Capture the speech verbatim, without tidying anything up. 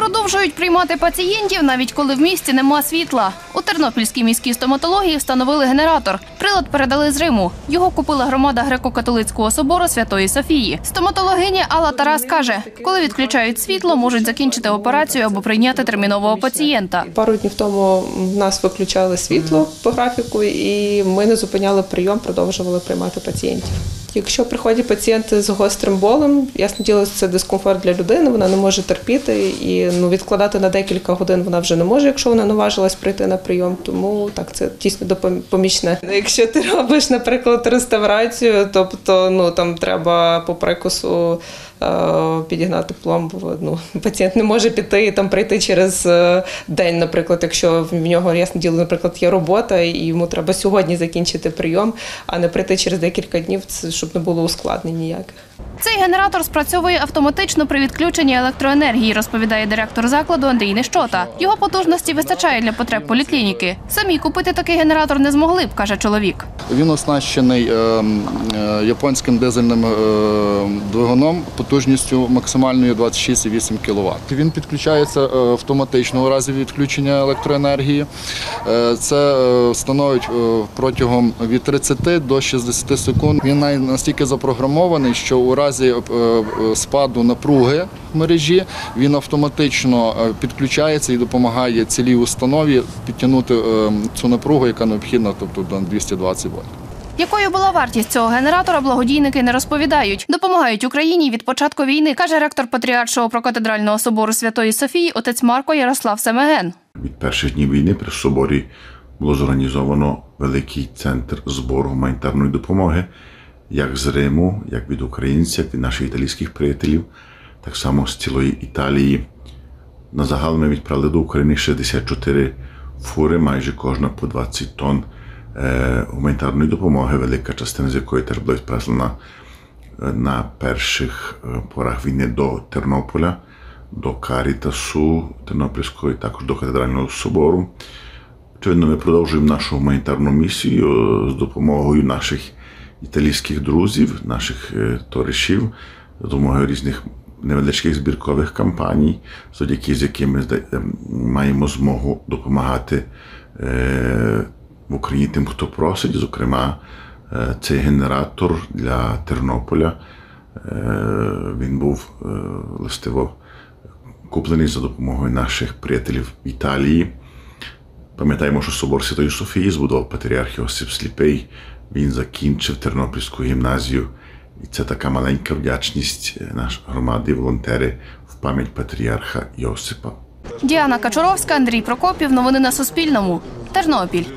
Продовжують приймати пацієнтів, навіть коли в місті нема світла. У Тернопільській міській стоматології встановили генератор. Прилад передали з Риму. Його купила громада Греко-католицького собору Святої Софії. Стоматологиня Алла Тарас каже, коли відключають світло, можуть закінчити операцію або прийняти термінового пацієнта. Пару днів тому в нас виключали світло по графіку, і ми не зупиняли прийом, продовжували приймати пацієнтів. Якщо приходять пацієнти з гострим болем, ясно діло, це дискомфорт для людини, вона не може терпіти і ну, відкладати на декілька годин вона вже не може, якщо вона наважилась прийти на прийом, тому так, це дійсно допомічне. Якщо ти робиш, наприклад, реставрацію, тобто ну, там треба по прикусу е, підігнати пломбу, ну, пацієнт не може піти і там прийти через день, наприклад, якщо в нього, ясно діло, наприклад, є робота і йому треба сьогодні закінчити прийом, а не прийти через декілька днів, щоб не було ускладнень ніяких. Цей генератор спрацьовує автоматично при відключенні електроенергії, розповідає директор закладу Андрій Нещота. Його потужності вистачає для потреб поліклініки. Самі купити такий генератор не змогли б, каже чоловік. Він оснащений японським дизельним двигуном потужністю максимальною двадцять шість цілих вісім кіловат. Він підключається автоматично у разі відключення електроенергії. Це становить протягом від тридцяти до шістдесяти секунд. Він настільки запрограмований, що у разі спаду напруги в мережі він автоматично підключається і допомагає цілій установі підтягнути цю напругу, яка необхідна, тобто до двісті двадцять вольт. Якою була вартість цього генератора, благодійники не розповідають. Допомагають Україні від початку війни, каже ректор Патріаршого прокатедрального собору Святої Софії отець Марко Ярослав Семеген. Від перших днів війни при соборі було зорганізовано великий центр збору гуманітарної допомоги, як з Риму, як від українців, як від наших італійських приятелів, так само з цілої Італії. На загал ми відправили до України шістдесят чотири фури, майже кожна по двадцять тонн гуманітарної допомоги, велика частина з якої теж була відправлена на перших порах війни до Тернополя, до Карітасу Тернопільського і також до Катедрального собору. Очевидно, ми продовжуємо нашу гуманітарну місію з допомогою наших італійських друзів, наших товаришів, з допомогою різних невеличких збіркових кампаній, завдяки з якими маємо змогу допомагати в Україні тим, хто просить. Зокрема, цей генератор для Тернополя, він був властиво куплений за допомогою наших приятелів в Італії. Пам'ятаємо, що собор Святої Софії збудував патріарх Йосип Сліпий, він закінчив Тернопільську гімназію. І це така маленька вдячність нашої громади і волонтери в пам'ять патріарха Йосипа. Діана Качуровська, Андрій Прокопів. Новини на Суспільному. Тернопіль.